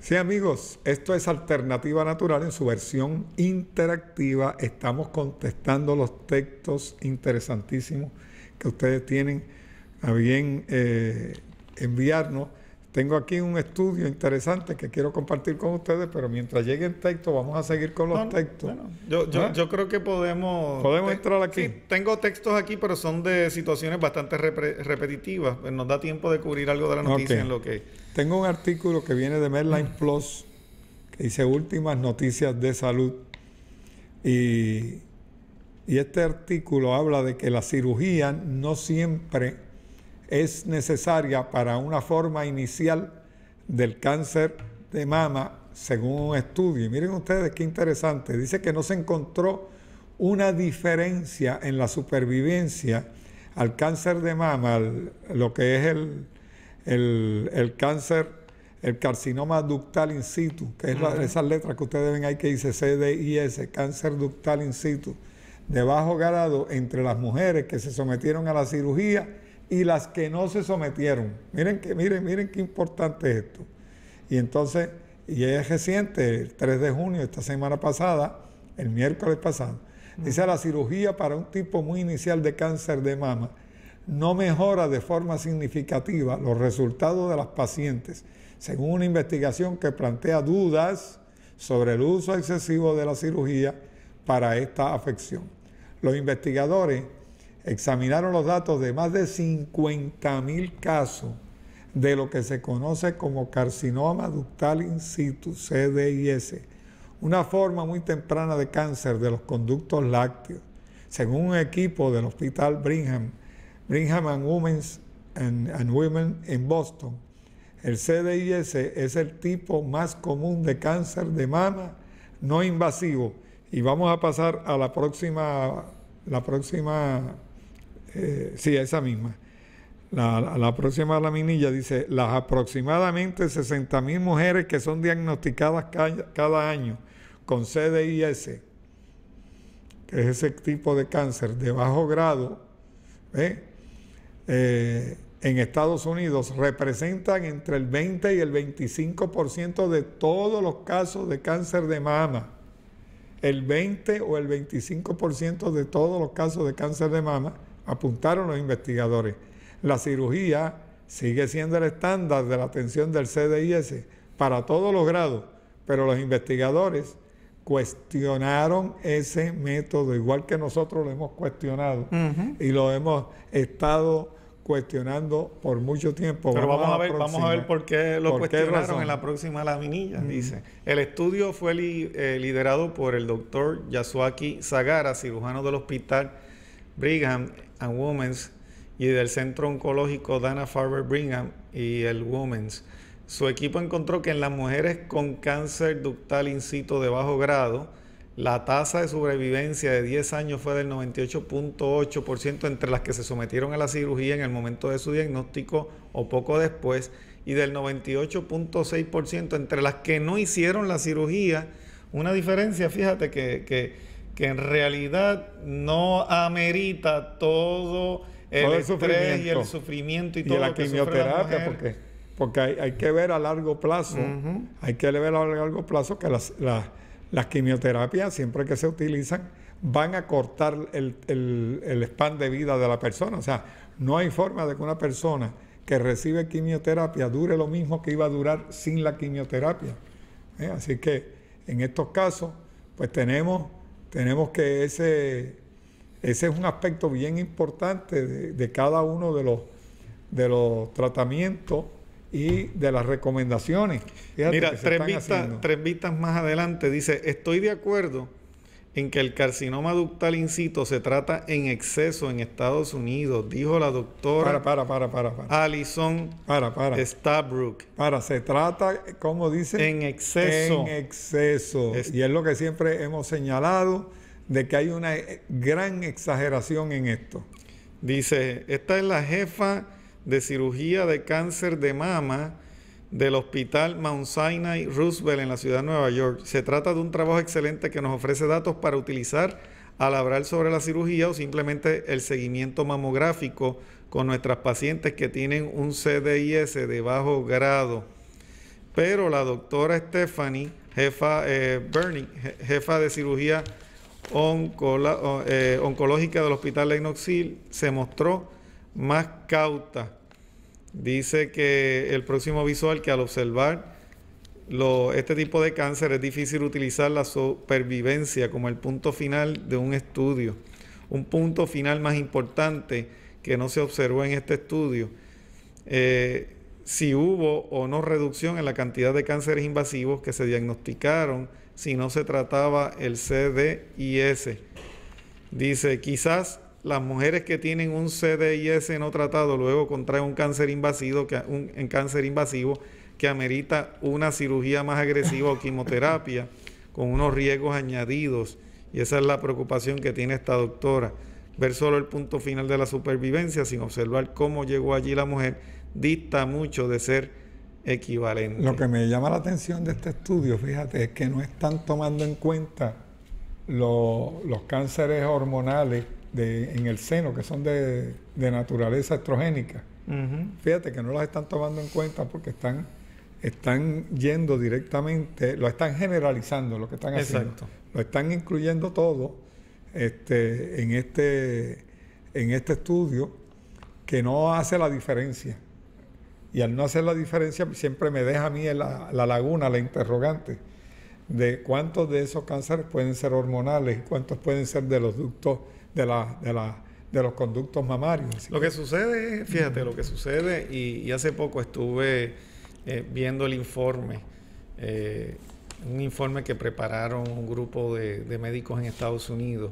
Sí, amigos, esto es Alternativa Natural en su versión interactiva. Estamos contestando los textos interesantísimos que ustedes tienen a bien enviarnos. Tengo aquí un estudio interesante que quiero compartir con ustedes, pero mientras llegue el texto vamos a seguir con los textos. Bueno, yo creo que podemos entrar aquí. Sí, tengo textos aquí, pero son de situaciones bastante repetitivas. Nos da tiempo de cubrir algo de la noticia en lo que... Tengo un artículo que viene de Medline Plus que dice últimas noticias de salud y este artículo habla de que la cirugía no siempre es necesaria para una forma inicial del cáncer de mama, según un estudio. Y miren ustedes qué interesante. Dice que no se encontró una diferencia en la supervivencia al cáncer de mama, lo que es el cáncer, el carcinoma ductal in situ, que es esas letras que ustedes ven ahí que dice CDIS, cáncer ductal in situ, de bajo grado entre las mujeres que se sometieron a la cirugía y las que no se sometieron. Miren qué importante es esto. Y entonces, y es reciente, el 3 de junio, esta semana pasada, el miércoles pasado, dice la cirugía para un tipo muy inicial de cáncer de mama no mejora de forma significativa los resultados de las pacientes, según una investigación que plantea dudas sobre el uso excesivo de la cirugía para esta afección. Los investigadores examinaron los datos de más de 50.000 casos de lo que se conoce como carcinoma ductal in situ, CDIS, una forma muy temprana de cáncer de los conductos lácteos. Según un equipo del Hospital Brigham and Women en Boston, el CDIS es el tipo más común de cáncer de mama no invasivo. Y vamos a pasar a la próxima, esa misma. La próxima laminilla dice, las aproximadamente 60.000 mujeres que son diagnosticadas cada año con CDIS, que es ese tipo de cáncer de bajo grado, en Estados Unidos representan entre el 20 y el 25% de todos los casos de cáncer de mama. El 20 o el 25% de todos los casos de cáncer de mama, apuntaron los investigadores. La cirugía sigue siendo el estándar de la atención del CDIS para todos los grados, pero los investigadores cuestionaron ese método, igual que nosotros lo hemos cuestionado y lo hemos estado cuestionando por mucho tiempo. Pero vamos a ver por qué lo cuestionaron en la próxima laminilla. Dice, el estudio fue liderado por el doctor Yasuaki Sagara, cirujano del Hospital Brigham and Women's y del Centro Oncológico Dana-Farber Brigham y el Women's. Su equipo encontró que en las mujeres con cáncer ductal in situ de bajo grado, la tasa de sobrevivencia de 10 años fue del 98.8% entre las que se sometieron a la cirugía en el momento de su diagnóstico o poco después, y del 98.6% entre las que no hicieron la cirugía. Una diferencia, fíjate, que en realidad no amerita todo el estrés y el sufrimiento y todo la lo que quimioterapia, porque hay que ver a largo plazo, hay que ver a largo plazo que las quimioterapias, siempre que se utilizan, van a cortar el span de vida de la persona. O sea, no hay forma de que una persona que recibe quimioterapia dure lo mismo que iba a durar sin la quimioterapia. Así que en estos casos, pues tenemos que ese es un aspecto bien importante de cada uno de los tratamientos y de las recomendaciones. Fíjate. Mira, tres vistas más adelante dice, estoy de acuerdo en que el carcinoma ductal in situ se trata en exceso en Estados Unidos, dijo la doctora Alison Stabrook. Se trata, como dice, en exceso. En exceso. Y es lo que siempre hemos señalado, de que hay una gran exageración en esto. Dice, esta es la jefa de cirugía de cáncer de mama del Hospital Mount Sinai Roosevelt en la ciudad de Nueva York. Se trata de un trabajo excelente que nos ofrece datos para utilizar al hablar sobre la cirugía o simplemente el seguimiento mamográfico con nuestras pacientes que tienen un CDIS de bajo grado. Pero la doctora Stephanie, jefa de cirugía oncológica del Hospital Lenox Hill, se mostró más cauta. Dice que el próximo visual, que al observar este tipo de cáncer es difícil utilizar la supervivencia como el punto final de un estudio. Un punto final más importante que no se observó en este estudio. Si hubo o no reducción en la cantidad de cánceres invasivos que se diagnosticaron si no se trataba el CDIS. Dice, quizás las mujeres que tienen un CDIS no tratado luego contraen un cáncer invasivo que amerita una cirugía más agresiva o quimioterapia con unos riesgos añadidos. Y esa es la preocupación que tiene esta doctora. Ver solo el punto final de la supervivencia sin observar cómo llegó allí la mujer dista mucho de ser equivalente. Lo que me llama la atención de este estudio, fíjate, es que no están tomando en cuenta los cánceres hormonales en el seno, que son de naturaleza estrogénica. Fíjate que no los están tomando en cuenta porque están yendo directamente, lo están generalizando lo que están haciendo. Exacto. Lo están incluyendo todo en este estudio, que no hace la diferencia. Y al no hacer la diferencia, siempre me deja a mí la laguna, la interrogante, de cuántos de esos cánceres pueden ser hormonales y cuántos pueden ser de los ductos, de los conductos mamarios. Lo que sucede, fíjate, lo que sucede, y hace poco estuve viendo el informe, un informe que prepararon un grupo de médicos en Estados Unidos,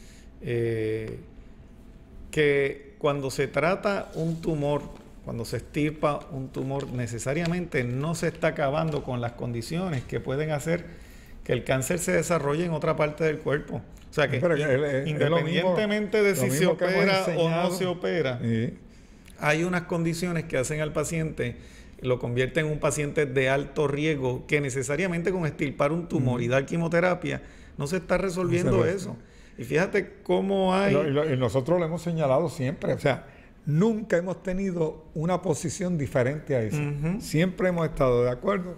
que cuando se trata un tumor, cuando se extirpa un tumor, necesariamente no se está acabando con las condiciones que pueden hacer que el cáncer se desarrolle en otra parte del cuerpo. O sea que independientemente de si se opera o no se opera, hay unas condiciones que hacen al paciente, lo convierten en un paciente de alto riesgo, que necesariamente con extirpar un tumor y dar quimioterapia no se está resolviendo eso. Y fíjate cómo hay... Y nosotros lo hemos señalado siempre, o sea, nunca hemos tenido una posición diferente a esa. Siempre hemos estado de acuerdo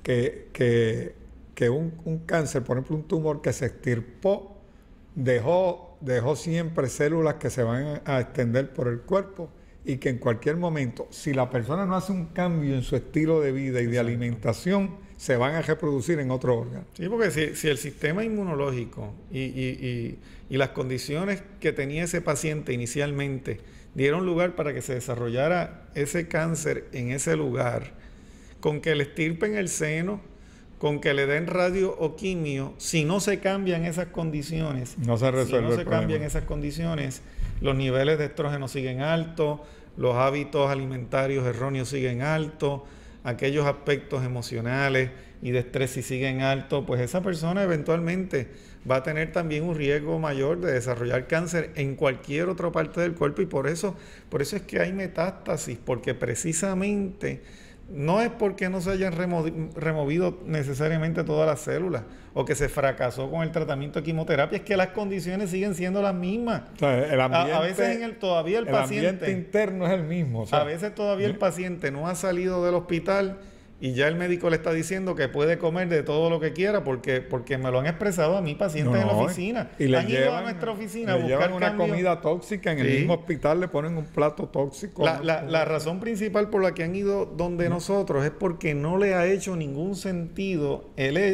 que un cáncer, por ejemplo, un tumor que se extirpó, dejó siempre células que se van a extender por el cuerpo, y que en cualquier momento, si la persona no hace un cambio en su estilo de vida y de alimentación, se van a reproducir en otro órgano. Sí, porque si el sistema inmunológico y las condiciones que tenía ese paciente inicialmente dieron lugar para que se desarrollara ese cáncer en ese lugar, con que le extirpen el seno, con que le den radio o quimio, si no se cambian esas condiciones, cambian esas condiciones, los niveles de estrógeno siguen altos, los hábitos alimentarios erróneos siguen altos, aquellos aspectos emocionales y de estrés si siguen altos, pues esa persona eventualmente va a tener también un riesgo mayor de desarrollar cáncer en cualquier otra parte del cuerpo, y por eso es que hay metástasis, porque precisamente no es porque no se hayan removido necesariamente todas las células o que se fracasó con el tratamiento de quimioterapia, es que las condiciones siguen siendo las mismas. O sea, el ambiente, a veces todavía el paciente... El ambiente interno es el mismo. O sea, a veces todavía el paciente no ha salido del hospital y ya el médico le está diciendo que puede comer de todo lo que quiera porque me lo han expresado a mí pacientes en la oficina. Y han ido a nuestra oficina a buscar una comida tóxica, en el mismo hospital le ponen un plato tóxico. La razón principal por la que han ido donde nosotros es porque no le ha hecho ningún sentido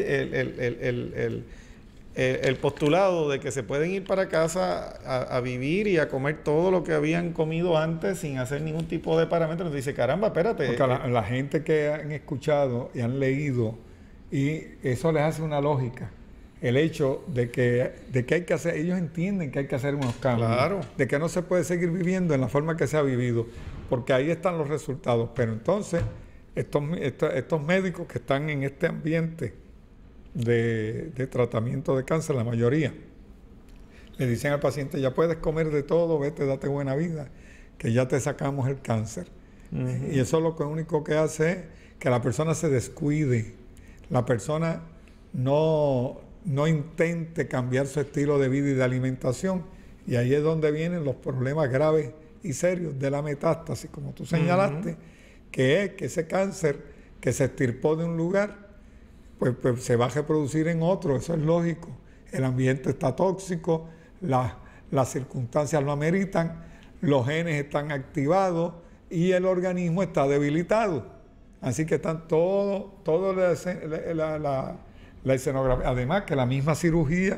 el postulado de que se pueden ir para casa a vivir y a comer todo lo que habían comido antes sin hacer ningún tipo de parámetros. Dice, caramba, espérate. Porque la gente que han escuchado y han leído, y eso les hace una lógica. El hecho de que hay que hacer, ellos entienden que hay que hacer unos cambios. Claro. De que no se puede seguir viviendo en la forma que se ha vivido, porque ahí están los resultados. Pero entonces, estos médicos que están en este ambiente de tratamiento de cáncer, la mayoría, le dicen al paciente, ya puedes comer de todo, vete, date buena vida, que ya te sacamos el cáncer. Y eso lo único que hace es que la persona se descuide, la persona no intente cambiar su estilo de vida y de alimentación, y ahí es donde vienen los problemas graves y serios de la metástasis, como tú señalaste, que es que ese cáncer que se extirpó de un lugar, pues se va a reproducir en otro, eso es lógico. El ambiente está tóxico, las circunstancias lo ameritan, los genes están activados y el organismo está debilitado. Así que están todo la escenografía. Además que la misma cirugía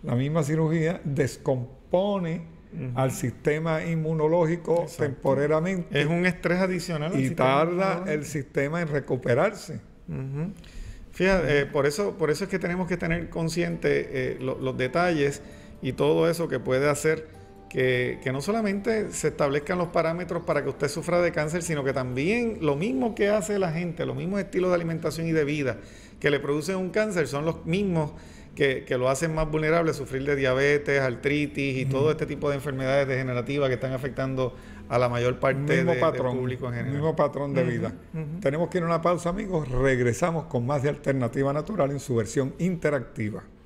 descompone al sistema inmunológico temporariamente. Es un estrés adicional. Y tarda el sistema en recuperarse. Fíjate, por eso es que tenemos que tener consciente los detalles y todo eso que puede hacer que no solamente se establezcan los parámetros para que usted sufra de cáncer, sino que también lo mismo que hace la gente, los mismos estilos de alimentación y de vida que le producen un cáncer son los mismos que lo hacen más vulnerable a sufrir de diabetes, artritis y todo este tipo de enfermedades degenerativas que están afectando a la mayor parte del público en general. El mismo patrón de vida. Tenemos que ir a una pausa, amigos. Regresamos con más de Alternativa Natural en su versión interactiva.